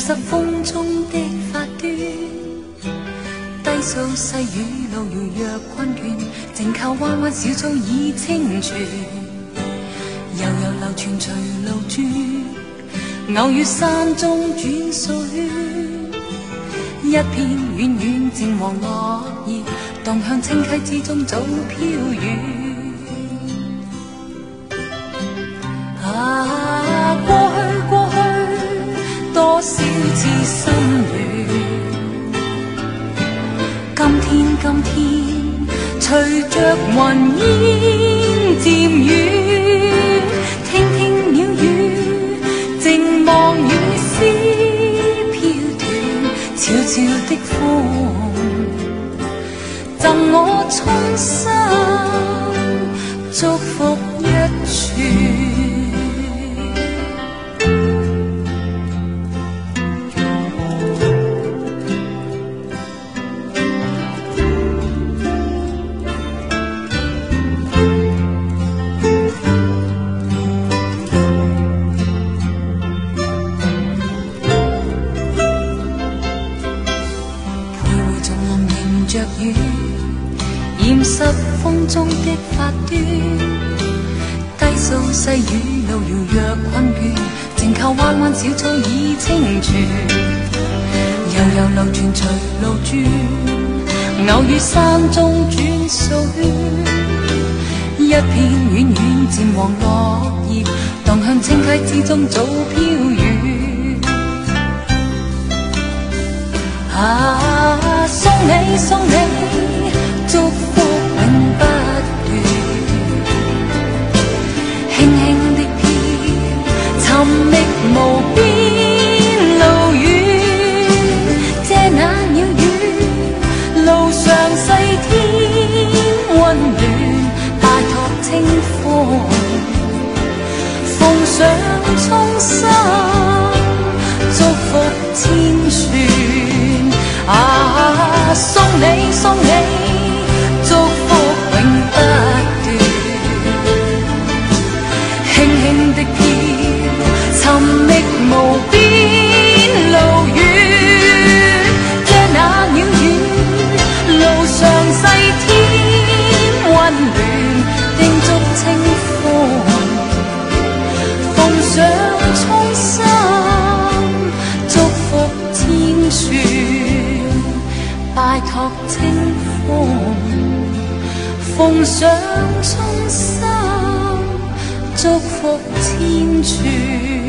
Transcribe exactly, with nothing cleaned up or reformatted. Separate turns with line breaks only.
拾风中的发端，低诉细雨路遥若困倦，静靠弯弯小草已清泉，悠悠流传随路转，偶遇山中转水，一片远远渐黄落叶，荡向清溪之中早飘远。啊，过去过去，多少次心软。今天今天，隨着雲煙漸遠，聽聽鳥語，靜望雨絲飄斷，悄悄的風，贈我衷心祝福一串。着雨，染濕風中的發端，低訴細雨路遙若困倦，靜靠彎彎小草已清泉，悠悠流傳隨路轉，偶遇山中轉水，一片遠遠漸黃落葉，蕩向清溪之中早飄遠。啊，送你送你，祝福永不斷，輕輕的飄，尋覓無邊路遠，遮那鳥語，路上細天溫暖，帶託清風，奉上衷心祝福千串。啊，送你送你，祝福永不斷，輕輕的飄，尋覓無邊路遠，遮那鳥語，路上細天溫暖，叮囑清風，奉上衷心祝福千串。拜託清風，奉上衷心祝福千串。